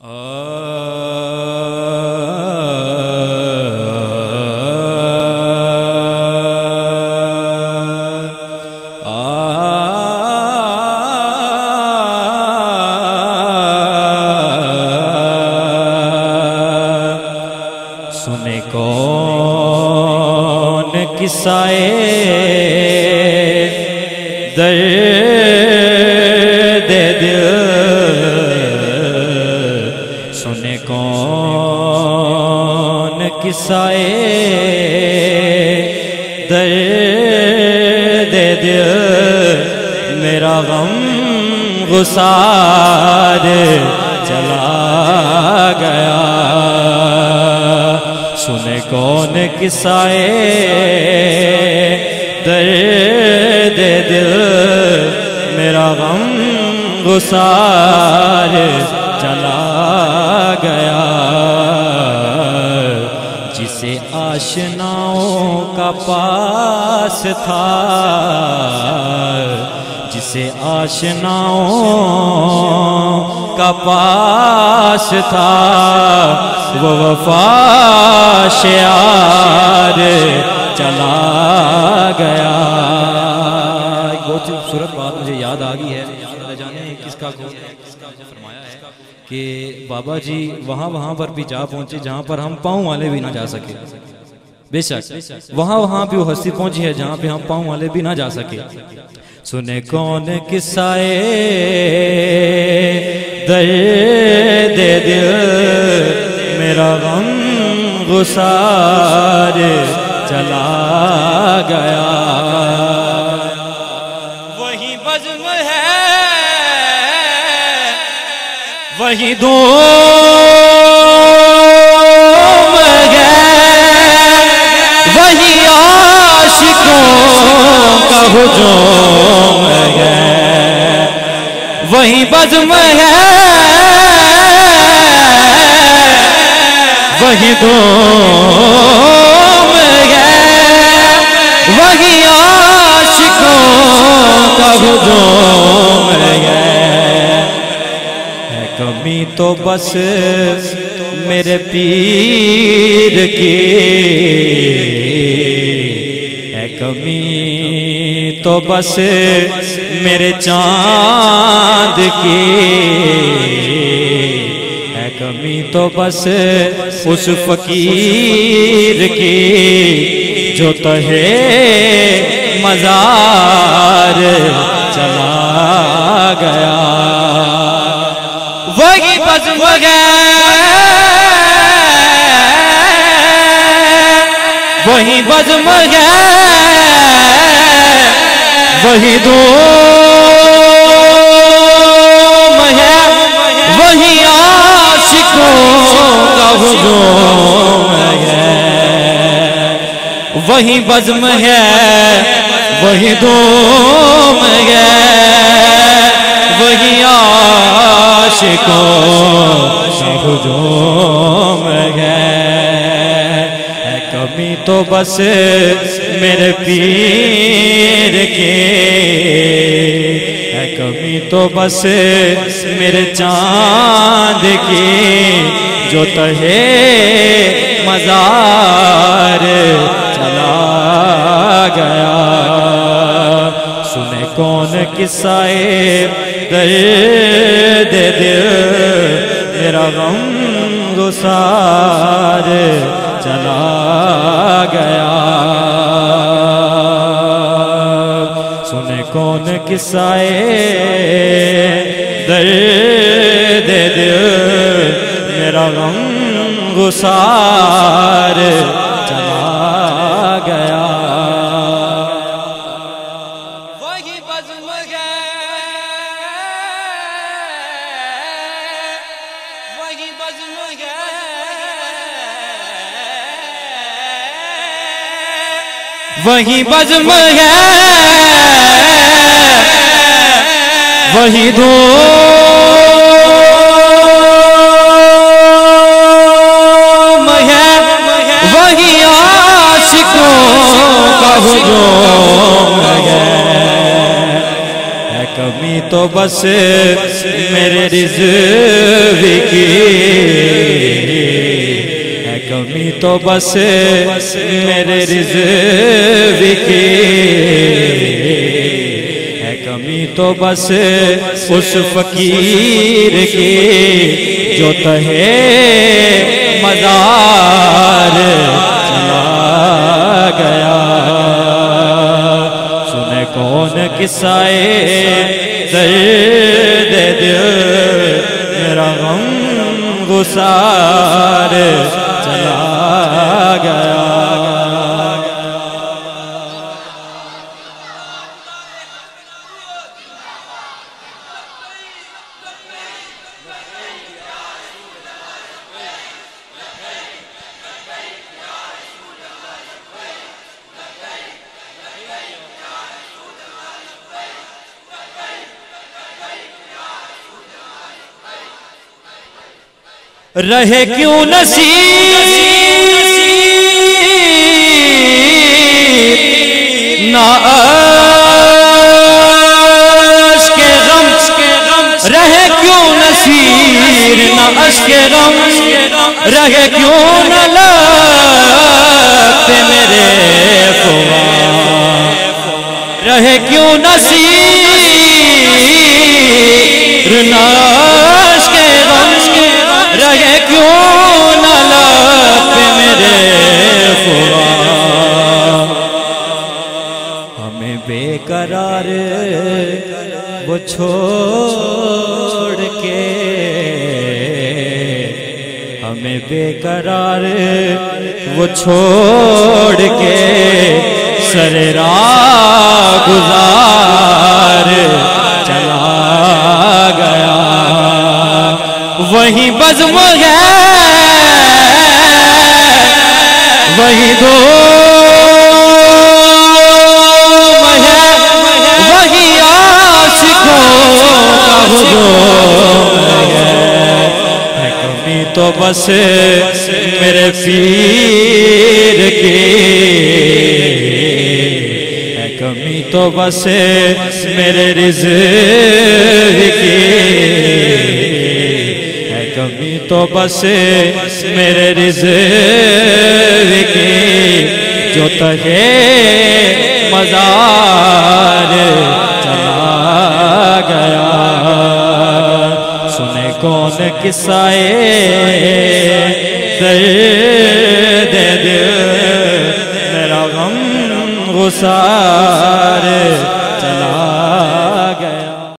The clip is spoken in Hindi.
सुने कौन किस्साए दर्द दिल, सुने कौन किस्साए दर्द दिल, मेरा गम गुसार चला गया। सुने कौन किस्साए दर्द दिल, मेरा गम गुसार चला गया। जिसे आशनाओं का पास था, जिसे आशनाओं का पास था, वो वफा शियार चला गया। बहुत खूबसूरत बात मुझे याद आ गई है, न जाने किसका फरमाया है कि बाबा जी वहाँ पर भी जा पहुँचे जहाँ पर हम पाँव वाले भी ना जा सके। बेशक वहाँ भी वो हस्ती पहुँची है जहाँ पे हम पाँव वाले भी ना जा सके। सुने कौन किस्साए दर्द दिल, मेरा गम गुसार चला गया। वही बज़्म है, वही दोम है, वही आशिकों का हुजूम है। वही बज़्म है, वही दोम है, वही आशिकों का हुजूम है। कमी तो बस मेरे पीर की है, कमी तो बस मेरे चांद की है, कमी तो बस उस फकीर की जो तहे मज़ार चला गया। वही बज़्म है, वही बज़्म है, वही दोम है, वही आशिकों का हुजूम है। वही बज़्म है, वही दोम है, वही आशिकों का हुजूम है। कमी तो बस मेरे पीर की है, कमी तो बस मेरे चांद की जो तहे मज़ार चला गया। सुने कौन किस्साए दर्द दिल, मेरा गम गुसार चला गया। सुने कौन किस्साए दर्द दिल, मेरा गम गुसार चला गया। वही बज़्म है, वही बज़्म है, वही बज़्म है, वही दोम है, वही आशिकों का हुजूम है। कमी तो बस मेरे रिज़्क़ की है कमी तो बस मेरे रिज़्क़ की है कमी तो बस उस फकीर की जो तहे मज़ार चला गया। सुने कौन किस्साए दर्द दिल मेरा गम गुसार चला गया। रहे क्यों नसीब ना अश्के गम रहे क्यों नसीब ना अश्के गम रहे क्यों न लगते मेरे ख्वाब रहे क्यों नसीब ना अश्के गम रहे क्यों न लगते मेरे ख्वाब। हमें बेकरार वो छोड़ के हमें बेकरार वो छोड़ के सरे राह गुजार चला गया। वही बज़्म है वही दो है वही आशिकों का हुजूम है कमी तो बस मेरे पीर की है कमी तो बस मेरे रिज़्क़ की कमी तो बस मेरे रिज़्क़ की जो तहे मज़ार चला गया। सुने कौन किस्साए दर्द दिल मेरा गम गुसार